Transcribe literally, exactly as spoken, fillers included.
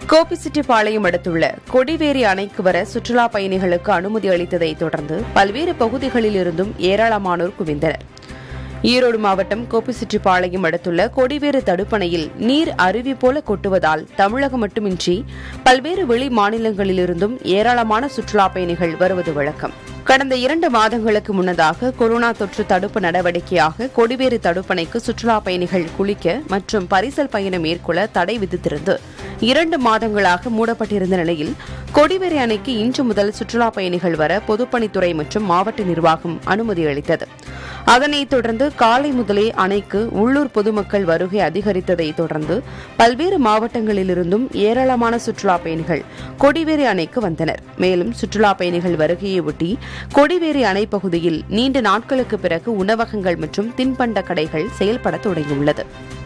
கோபிச்செட்டிப்பாளையம் அடுத்துள்ள கொடிவேரி அணைக்கு வர சுற்றுலா பயணிகளுக்கு அனுமதி அளித்ததை தொடர்ந்து பல்வேறு பகுதிகளில் இருந்தும் ஏராளமானோர் குவிந்தனர். ஈரோடு மாவட்டம் கோபிச்செட்டிப்பாளையம் அடுத்துள்ள கொடிவேரி தடுப்பணையில் நீர் அருவி போல கொட்டுவதால் தமிழகம் மட்டுமின்றி பல்வேறு வெளி மாநிலங்களிலிருந்தும் ஏராளமான சுற்றுலா பயணிகள் வருவது வழக்கம். கடந்த இரண்டு மாதங்களுக்கு முன்னதாக கொரோனா தொற்று தடுப்பு நடவடிக்கையாக கொடிவேரி தடுப்பணைக்கு சுற்றுலா பயணிகள் குளிக்க மற்றும் பரிசல் பயணம் மேற்கொள்ள தடை விதித்திருந்து இரண்டு மாதங்களாக மூடப்பட்டிருந்த நிலையில் கொடிவேரி அணைக்கு இன்று முதல் சுற்றுலா பயணிகள் வர பொதுப்பணித்துறை மற்றும் மாவட்ட நிர்வாகம் அனுமதி அளித்தது. அதனைத் தொடர்ந்து காலை முதலே அணைக்கு உள்ளூர் பொதுமக்கள் வருகை அதிகரித்ததை தொடர்ந்து பல்வேறு மாவட்டங்களிலிருந்தும் ஏராளமான சுற்றுலா பயணிகள் கொடிவேரி அணைக்கு வந்தனர். மேலும் சுற்றுலா பயணிகள் வருகையை ஒட்டி கொடிவேரி அணை பகுதியில் நீண்ட நாட்களுக்கு பிறகு உணவகங்கள் மற்றும் தின்பண்ட கடைகள் செயல்பட தொடங்கியுள்ளது.